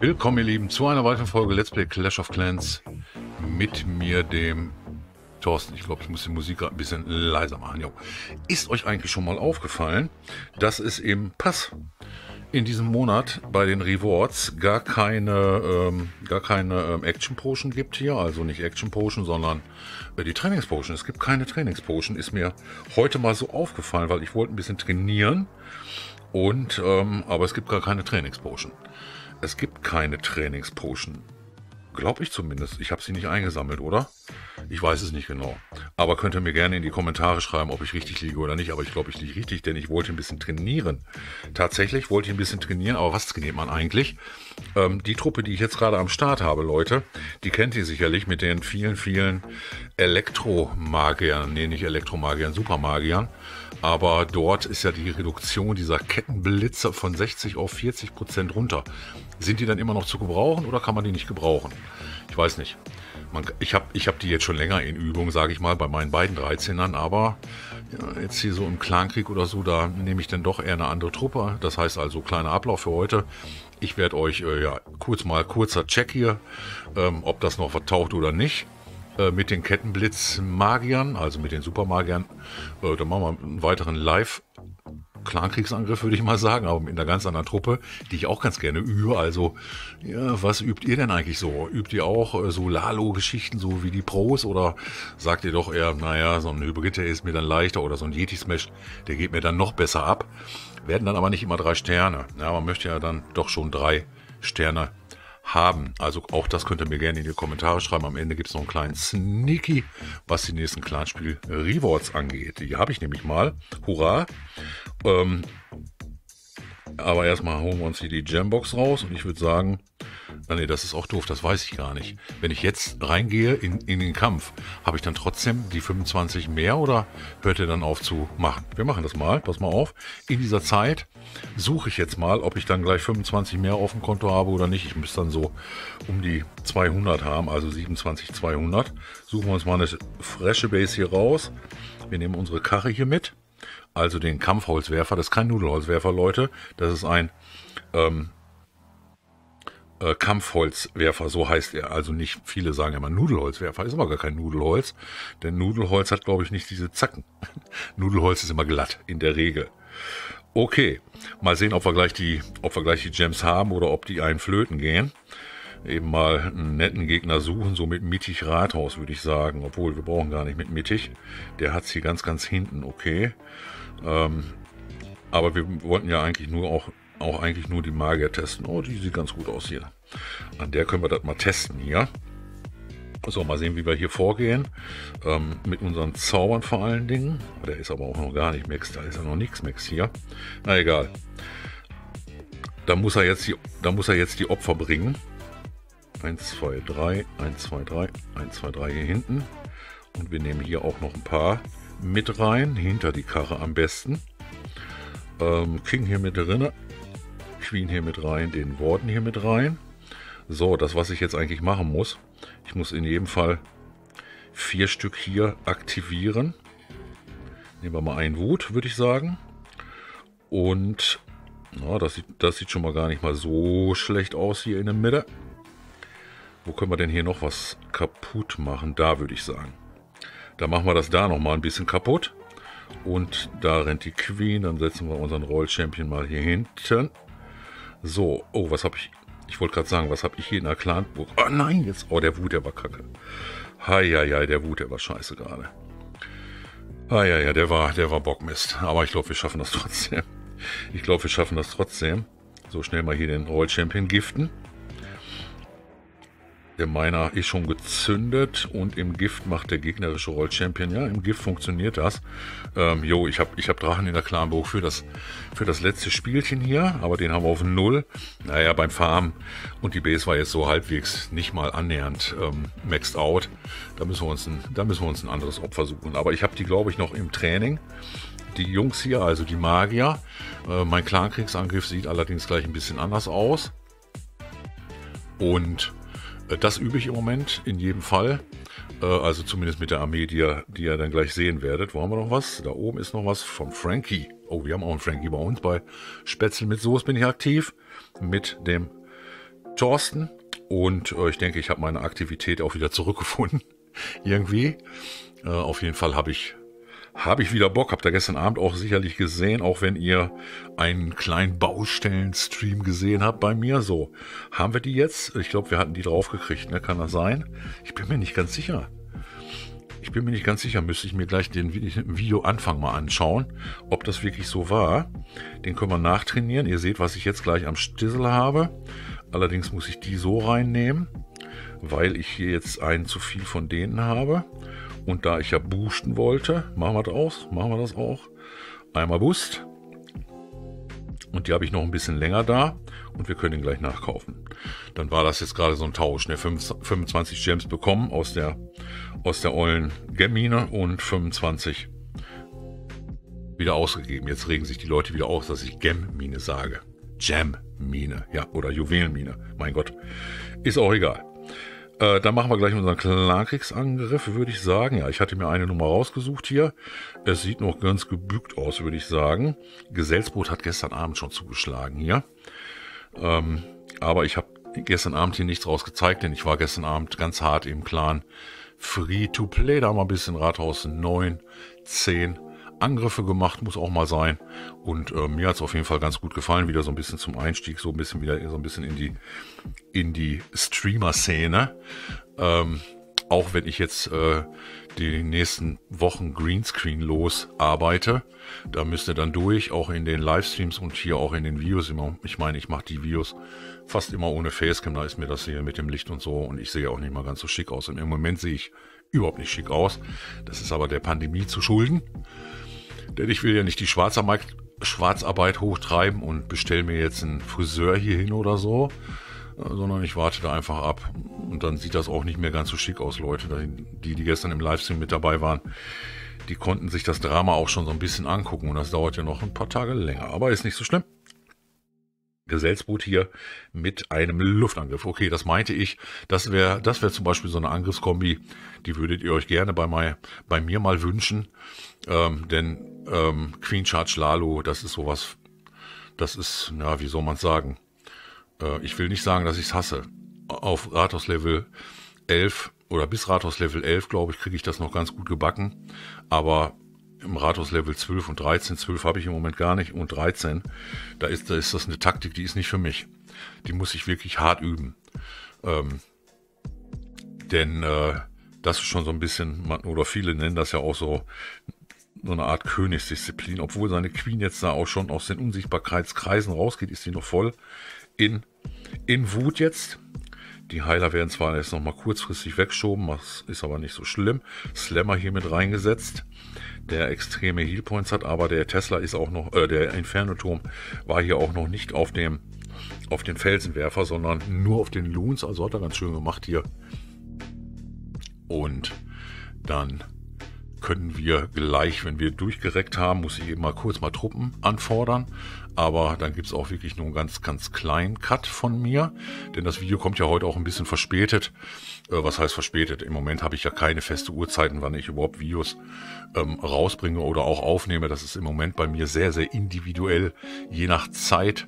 Willkommen, ihr Lieben, zu einer weiteren Folge Let's Play Clash of Clans mit mir, dem Thorsten. Ich glaube, ich muss die Musik gerade ein bisschen leiser machen. Jo. Ist euch eigentlich schon mal aufgefallen, dass es im Pass in diesem Monat bei den Rewards gar keine Action Potion gibt hier? Also nicht Action Potion, sondern die Trainingspotion. Es gibt keine Trainingspotion. Ist mir heute mal so aufgefallen, weil ich wollte ein bisschen trainieren. Aber es gibt gar keine Trainingspotion. Es gibt keine Trainingspotion. Glaube ich zumindest. Ich habe sie nicht eingesammelt, oder? Ich weiß es nicht genau. Aber könnt ihr mir gerne in die Kommentare schreiben, ob ich richtig liege oder nicht. Aber ich glaube, ich liege richtig, denn ich wollte ein bisschen trainieren. Tatsächlich wollte ich ein bisschen trainieren. Aber was trainiert man eigentlich? Die Truppe, die ich jetzt gerade am Start habe, Leute, die kennt ihr sicherlich mit den vielen Elektromagiern. Nee, nicht Elektromagiern, Supermagiern. Aber dort ist ja die Reduktion dieser Kettenblitzer von 60 auf 40% runter. Sind die dann immer noch zu gebrauchen oder kann man die nicht gebrauchen? Ich weiß nicht. Ich hab die jetzt schon länger in Übung, sage ich mal, bei meinen beiden 13ern. Aber ja, jetzt hier so im Clankrieg oder so, da nehme ich dann doch eher eine andere Truppe. Das heißt also, kleiner Ablauf für heute. Ich werde euch kurzer Check hier, ob das noch vertaucht oder nicht. Mit den Kettenblitz-Magiern, also mit den Supermagiern, dann machen wir einen weiteren Live-Clankriegsangriff, würde ich mal sagen, aber mit einer ganz anderen Truppe, die ich auch ganz gerne übe. Also, ja, was übt ihr denn eigentlich so? Übt ihr auch so Lalo-Geschichten, so wie die Pros, oder sagt ihr doch eher, naja, so ein Hybrid, der ist mir dann leichter, oder so ein Yeti-Smash, der geht mir dann noch besser ab. Werden dann aber nicht immer 3 Sterne. Ja, man möchte ja dann doch schon 3 Sterne haben. Also auch das könnt ihr mir gerne in die Kommentare schreiben. Am Ende gibt es noch einen kleinen Sneaky, was die nächsten Clanspiel Rewards angeht. Die habe ich nämlich mal. Hurra! Aber erstmal holen wir uns hier die Gembox raus und ich würde sagen, nee, das ist auch doof, das weiß ich gar nicht. Wenn ich jetzt reingehe in den Kampf, habe ich dann trotzdem die 25 mehr oder hört ihr dann auf zu machen? Wir machen das mal, pass mal auf. In dieser Zeit suche ich jetzt mal, ob ich dann gleich 25 mehr auf dem Konto habe oder nicht. Ich müsste dann so um die 200 haben, also 27 200. Suchen wir uns mal eine frische Base hier raus. Wir nehmen unsere Karre hier mit. Also den Kampfholzwerfer, das ist kein Nudelholzwerfer, Leute, das ist ein Kampfholzwerfer, so heißt er. Also nicht, viele sagen immer Nudelholzwerfer, ist aber gar kein Nudelholz, denn Nudelholz hat, glaube ich, nicht diese Zacken. Nudelholz ist immer glatt, in der Regel. Okay, mal sehen, ob wir gleich die Gems haben oder ob die einen flöten gehen. Eben mal einen netten Gegner suchen, so mit mittig Rathaus, würde ich sagen. Obwohl, wir brauchen gar nicht mit mittig. Der hat es hier ganz hinten, okay. Aber wir wollten ja eigentlich nur eigentlich nur die Magier testen. Oh, die sieht ganz gut aus hier. An der können wir das mal testen hier. So, mal sehen, wie wir hier vorgehen. Mit unseren Zaubern vor allen Dingen. Der ist aber auch noch gar nicht Max, da ist ja noch nichts Max hier. Na egal. Da muss er jetzt die Opfer bringen. 1, 2, 3, 1, 2, 3, 1, 2, 3 hier hinten. Und wir nehmen hier auch noch ein paar mit rein, hinter die Karre am besten. King hier mit drin, Queen hier mit rein, den Warden hier mit rein. So, das, was ich jetzt eigentlich machen muss, ich muss in jedem Fall 4 Stück hier aktivieren. Nehmen wir mal einen Wut, würde ich sagen. Und na, das sieht schon mal gar nicht mal so schlecht aus hier in der Mitte. Wo können wir denn hier noch was kaputt machen? Da würde ich sagen. Da machen wir das da nochmal ein bisschen kaputt. Und da rennt die Queen. Dann setzen wir unseren Royal Champion mal hier hinten. So, oh, was habe ich? Ich wollte gerade sagen, was habe ich hier in der Clanburg? Oh nein, jetzt. Oh, der Wut, der war kacke. Heieiei, der Wut, der war scheiße gerade. Heieiei, der war Bockmist. Aber ich glaube, wir schaffen das trotzdem. So, schnell mal hier den Royal Champion giften. Der Miner ist schon gezündet und im Gift macht der gegnerische Roll Champion. Ja, im Gift funktioniert das. Ich hab Drachen in der Clanburg für das letzte Spielchen hier, aber den haben wir auf 0. Naja, beim Farmen und die Base war jetzt so halbwegs nicht mal annähernd maxed out. Da müssen wir uns ein anderes Opfer suchen. Aber ich habe die, glaube ich, noch im Training. Die Jungs hier, also die Magier. Mein Clankriegsangriff sieht allerdings gleich ein bisschen anders aus. Und das übe ich im Moment in jedem Fall. Also zumindest mit der Armee, die ihr dann gleich sehen werdet. Wo haben wir noch was? Da oben ist noch was von Frankie. Oh, wir haben auch einen Frankie bei uns. Bei Spätzle mit Soße bin ich aktiv. Mit dem Thorsten. Und ich denke, ich habe meine Aktivität auch wieder zurückgefunden. Irgendwie. Auf jeden Fall habe ich wieder Bock. Habt ihr gestern Abend auch sicherlich gesehen, auch wenn ihr einen kleinen Baustellen-Stream gesehen habt bei mir. So, haben wir die jetzt? Ich glaube, wir hatten die draufgekriegt, ne? Kann das sein? Ich bin mir nicht ganz sicher. Müsste ich mir gleich den Videoanfang mal anschauen, ob das wirklich so war. Den können wir nachtrainieren. Ihr seht, was ich jetzt gleich am Stissel habe. Allerdings muss ich die so reinnehmen, weil ich hier jetzt einen zu viel von denen habe. Und da ich ja boosten wollte, machen wir das auch. Einmal Boost. Und die habe ich noch ein bisschen länger da. Und wir können ihn gleich nachkaufen. Dann war das jetzt gerade so ein Tausch. Ne? 25 Gems bekommen aus der ollen Gemmine und 25 wieder ausgegeben. Jetzt regen sich die Leute wieder aus, dass ich Gemmine sage. Gemmine, ja, oder Juwelenmine. Mein Gott, ist auch egal. Dann machen wir gleich unseren Klarkriegsangriff, würde ich sagen. Ja, ich hatte mir eine Nummer rausgesucht hier. Es sieht noch ganz gebückt aus, würde ich sagen. Gesellsboot hat gestern Abend schon zugeschlagen hier. Aber ich habe gestern Abend hier nichts raus gezeigt, denn ich war gestern Abend ganz hart im Clan Free-to-Play. Da haben wir ein bisschen Rathaus 9, 10 Angriffe gemacht, muss auch mal sein. Und mir hat es auf jeden Fall ganz gut gefallen, wieder so ein bisschen zum Einstieg, so ein bisschen in die Streamer-Szene. Auch wenn ich jetzt die nächsten Wochen Greenscreen los arbeite, da müsst ihr dann durch, auch in den Livestreams und hier auch in den Videos immer. Ich meine, ich mache die Videos fast immer ohne Facecam, da ist mir das hier mit dem Licht und so und ich sehe auch nicht mal ganz so schick aus. Und im Moment sehe ich überhaupt nicht schick aus. Das ist aber der Pandemie zu schulden. Denn ich will ja nicht die Schwarzarbeit hochtreiben und bestelle mir jetzt einen Friseur hier hin oder so, sondern ich warte da einfach ab. Und dann sieht das auch nicht mehr ganz so schick aus, Leute. Die gestern im Livestream mit dabei waren, die konnten sich das Drama auch schon so ein bisschen angucken. Und das dauert ja noch ein paar Tage länger. Aber ist nicht so schlimm. Gesellsboot hier mit einem Luftangriff. Okay, das meinte ich. Das wäre zum Beispiel so eine Angriffskombi, die würdet ihr euch gerne bei mir mal wünschen. Denn Queen Charge Lalo, das ist sowas, das ist, ja, wie soll man es sagen? Ich will nicht sagen, dass ich es hasse. Auf Rathaus Level 11 oder bis Rathaus Level 11, glaube ich, kriege ich das noch ganz gut gebacken. Aber im Rathaus Level 12 und 13, 12 habe ich im Moment gar nicht und 13, da ist das eine Taktik, die ist nicht für mich. Die muss ich wirklich hart üben. Denn das ist schon so ein bisschen, oder viele nennen das ja auch so eine Art Königsdisziplin. Obwohl seine Queen jetzt da auch schon aus den Unsichtbarkeitskreisen rausgeht, ist sie noch voll in Wut jetzt. Die Heiler werden zwar jetzt noch mal kurzfristig weggeschoben, das ist aber nicht so schlimm. Slammer hier mit reingesetzt, der extreme Healpoints hat, aber der Tesla ist auch noch, der Inferno-Turm war hier auch noch nicht auf den Felsenwerfer, sondern nur auf den Loons, also hat er ganz schön gemacht hier. Und dann können wir gleich, wenn wir durchgereckt haben, muss ich eben mal kurz Truppen anfordern. Aber dann gibt es auch wirklich nur einen ganz, ganz kleinen Cut von mir. Denn das Video kommt ja heute auch ein bisschen verspätet. Was heißt verspätet? Im Moment habe ich ja keine feste Uhrzeiten, wann ich überhaupt Videos rausbringe oder auch aufnehme. Das ist im Moment bei mir sehr, sehr individuell. Je nach Zeit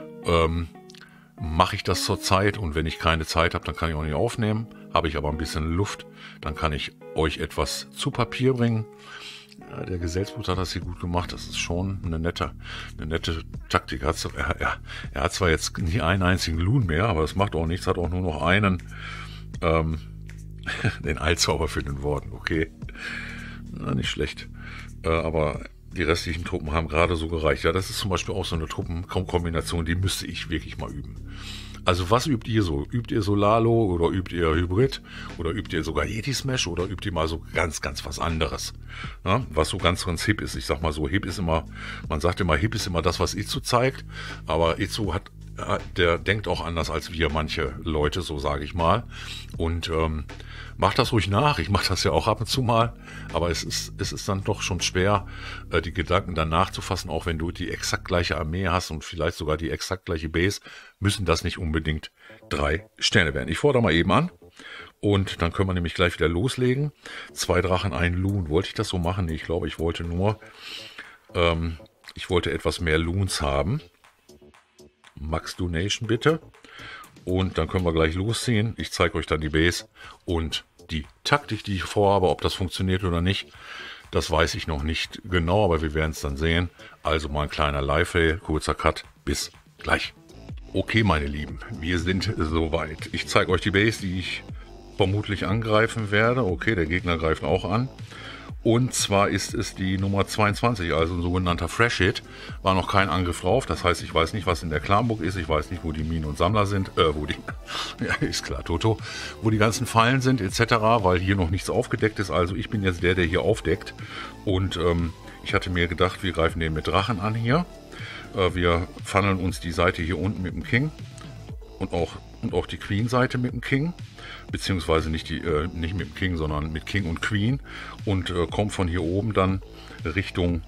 mache ich das zur Zeit. Und wenn ich keine Zeit habe, dann kann ich auch nicht aufnehmen. Habe ich aber ein bisschen Luft, dann kann ich euch etwas zu Papier bringen. Ja, der Gesellsboot hat das hier gut gemacht. Das ist schon eine nette Taktik. Er hat zwar jetzt nie einen einzigen Loon mehr, aber das macht auch nichts. Hat auch nur noch einen, den Eilzauber für den Worden. Okay, na, nicht schlecht. Aber die restlichen Truppen haben gerade so gereicht. Ja, das ist zum Beispiel auch so eine Truppenkombination, die müsste ich wirklich mal üben. Also was übt ihr so? Übt ihr Solalo oder übt ihr Hybrid? Oder übt ihr sogar Yeti Smash? Oder übt ihr mal so ganz, ganz was anderes? Ja, was so ganz, ganz hip ist. Ich sag mal so, hip ist immer, man sagt immer, hip ist immer das, was Itzu zeigt. Aber Itzu der denkt auch anders als wir manche Leute, so sage ich mal. Und macht das ruhig nach. Ich mache das ja auch ab und zu mal. Aber es ist dann doch schon schwer, die Gedanken dann nachzufassen. Auch wenn du die exakt gleiche Armee hast und vielleicht sogar die exakt gleiche Base, müssen das nicht unbedingt 3 Sterne werden. Ich fordere mal eben an. Und dann können wir nämlich gleich wieder loslegen. 2 Drachen, 1 Loon. Wollte ich das so machen? Nee, ich glaube, ich wollte etwas mehr Loons haben. Max Donation bitte. Und dann können wir gleich losziehen. Ich zeige euch dann die Base und die Taktik, die ich vorhabe. Ob das funktioniert oder nicht, das weiß ich noch nicht genau, aber wir werden es dann sehen. Also mal ein kleiner Live-Fail, kurzer Cut. Bis gleich. Okay, meine Lieben, wir sind soweit. Ich zeige euch die Base, die ich vermutlich angreifen werde. Okay, der Gegner greift auch an. Und zwar ist es die Nummer 22, also ein sogenannter Fresh Hit. War noch kein Angriff drauf, das heißt, ich weiß nicht, was in der Clanburg ist. Ich weiß nicht, wo die Minen und Sammler sind, ja, ist klar, Toto, wo die ganzen Fallen sind, etc., weil hier noch nichts aufgedeckt ist. Also ich bin jetzt der hier aufdeckt. Und ich hatte mir gedacht, wir greifen den mit Drachen an hier. Wir funneln uns die Seite hier unten mit dem King und auch die Queen-Seite mit dem King. Beziehungsweise nicht mit dem King, sondern mit King und Queen und kommt von hier oben dann Richtung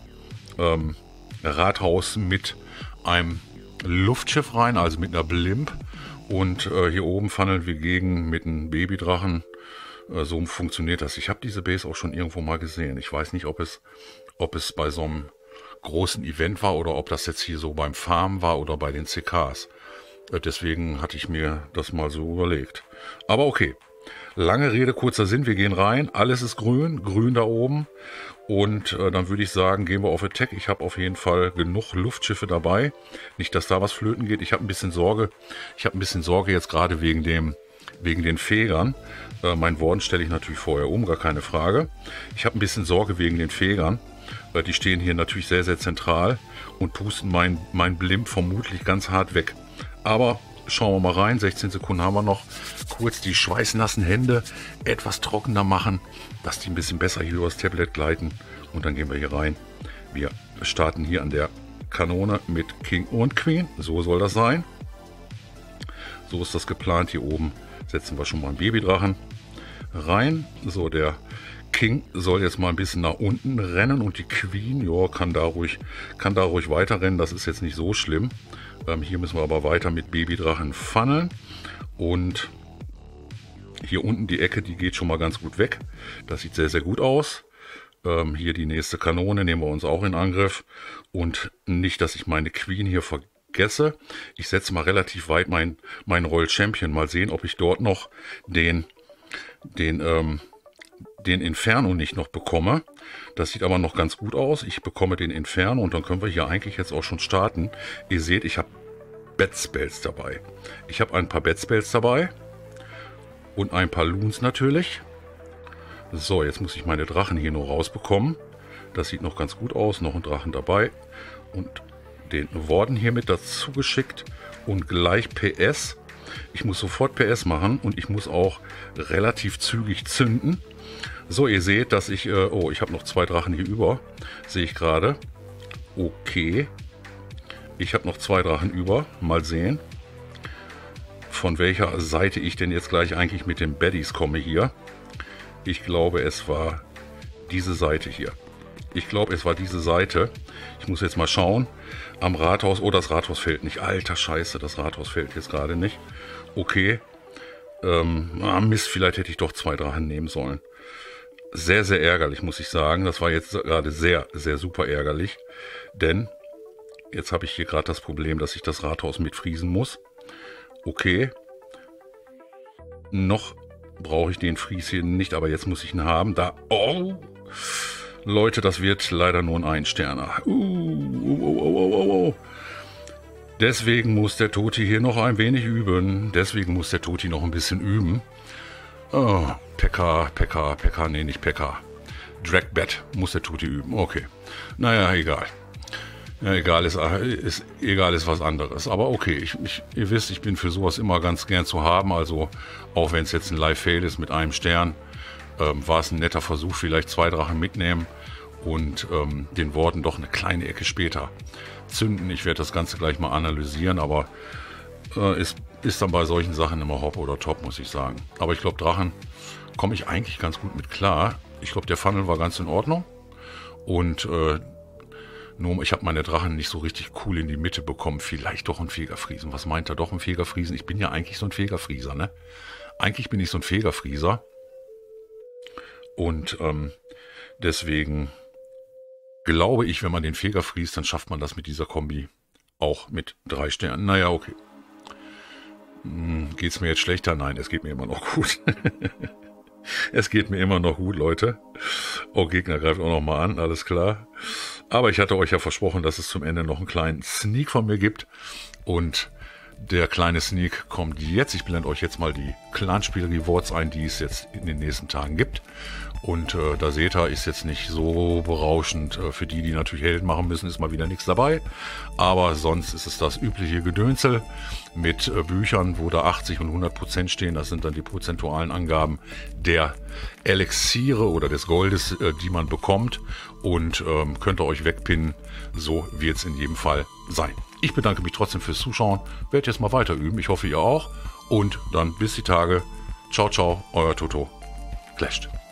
Rathaus mit einem Luftschiff rein, also mit einer Blimp, und hier oben funneln wir gegen mit einem Babydrachen. So funktioniert das. Ich habe diese Base auch schon irgendwo mal gesehen. Ich weiß nicht, ob es bei so einem großen Event war oder ob das jetzt hier so beim Farm war oder bei den CKs. Deswegen hatte ich mir das mal so überlegt. Aber okay, lange Rede, kurzer Sinn, wir gehen rein, alles ist grün, grün da oben. Und dann würde ich sagen, gehen wir auf Attack. Ich habe auf jeden Fall genug Luftschiffe dabei. Nicht, dass da was flöten geht. Ich habe ein bisschen Sorge. Jetzt gerade wegen den Fegern. Mein Warden stelle ich natürlich vorher um, gar keine Frage. Ich habe ein bisschen Sorge wegen den Fegern. Die stehen hier natürlich sehr, sehr zentral und pusten mein Blimp vermutlich ganz hart weg. Aber schauen wir mal rein, 16 Sekunden haben wir noch. Kurz die schweißnassen Hände etwas trockener machen, dass die ein bisschen besser hier übers Tablet gleiten. Und dann gehen wir hier rein. Wir starten hier an der Kanone mit King und Queen. So soll das sein. So ist das geplant. Hier oben setzen wir schon mal einen Babydrachen rein. So, der King soll jetzt mal ein bisschen nach unten rennen und die Queen, ja, kann da ruhig weiter rennen. Das ist jetzt nicht so schlimm. Hier müssen wir aber weiter mit Babydrachen funneln. Und hier unten die Ecke, die geht schon mal ganz gut weg. Das sieht sehr, sehr gut aus. Hier die nächste Kanone nehmen wir uns auch in Angriff. Und nicht, dass ich meine Queen hier vergesse. Ich setze mal relativ weit mein Royal Champion. Mal sehen, ob ich dort noch den Inferno nicht noch bekomme. Das sieht aber noch ganz gut aus. Ich bekomme den Inferno und dann können wir hier eigentlich jetzt auch schon starten. Ihr seht, ich habe Bat-Spells dabei. Ich habe ein paar Bat-Spells dabei und ein paar Loons natürlich. So, jetzt muss ich meine Drachen hier nur rausbekommen. Das sieht noch ganz gut aus. Noch ein Drachen dabei und den Warden hier mit dazu geschickt und gleich PS. Ich muss sofort PS machen und ich muss auch relativ zügig zünden. So, ihr seht, dass ich... ich habe noch 2 Drachen hier über. Sehe ich gerade. Okay. Ich habe noch 2 Drachen über. Mal sehen, von welcher Seite ich denn jetzt gleich eigentlich mit den Baddies komme hier. Ich glaube, es war diese Seite hier. Ich muss jetzt mal schauen. Am Rathaus... Oh, das Rathaus fällt nicht. Alter Scheiße, das Rathaus fällt jetzt gerade nicht. Okay. Mist, vielleicht hätte ich doch 2 Drachen nehmen sollen. Sehr, sehr ärgerlich, muss ich sagen. Das war jetzt gerade sehr, sehr super ärgerlich. Denn jetzt habe ich hier gerade das Problem, dass ich das Rathaus mitfriesen muss. Okay. Noch brauche ich den Fries hier nicht, aber jetzt muss ich ihn haben. Da. Oh! Leute, das wird leider nur ein Einsterner. Deswegen muss der Toti hier noch ein wenig üben. Deswegen muss der Toti noch ein bisschen üben. Oh, Pekka, nee, nicht Pekka. Dragbat muss der Toti üben. Okay. Naja, egal. Ja, egal ist was anderes. Aber okay, ihr wisst, ich bin für sowas immer ganz gern zu haben. Also, auch wenn es jetzt ein Live-Fail ist mit einem Stern, war es ein netter Versuch, vielleicht 2 Drachen mitnehmen und den Worten doch eine kleine Ecke später zünden. Ich werde das Ganze gleich mal analysieren, aber ist dann bei solchen Sachen immer Hop oder Top, muss ich sagen. Aber ich glaube, Drachen komme ich eigentlich ganz gut mit klar. Ich glaube, der Funnel war ganz in Ordnung. Und nur ich habe meine Drachen nicht so richtig cool in die Mitte bekommen. Vielleicht doch ein Fegerfriesen. Was meint er, doch ein Fegerfriesen? Ich bin ja eigentlich so ein Fegerfrieser, ne? Eigentlich bin ich so ein Fegerfrieser. Und deswegen glaube ich, wenn man den Feger friest, dann schafft man das mit dieser Kombi auch mit 3 Sternen. Naja, okay. Geht's mir jetzt schlechter? Nein, es geht mir immer noch gut. Es geht mir immer noch gut, Leute. Oh, Gegner greift auch noch mal an, alles klar. Aber ich hatte euch ja versprochen, dass es zum Ende noch einen kleinen Sneak von mir gibt. Und der kleine Sneak kommt jetzt. Ich blende euch jetzt mal die Clanspiel-Rewards ein, die es jetzt in den nächsten Tagen gibt. Und da seht ihr, ist jetzt nicht so berauschend. Für die natürlich Helden machen müssen, ist mal wieder nichts dabei. Aber sonst ist es das übliche Gedönsel mit Büchern, wo da 80 und 100% stehen. Das sind dann die prozentualen Angaben der Elixiere oder des Goldes, die man bekommt. Und könnt ihr euch wegpinnen. So wird es in jedem Fall sein. Ich bedanke mich trotzdem fürs Zuschauen. Werde jetzt mal weiter üben. Ich hoffe, ihr auch. Und dann bis die Tage. Ciao, ciao, euer Toto. Clasht.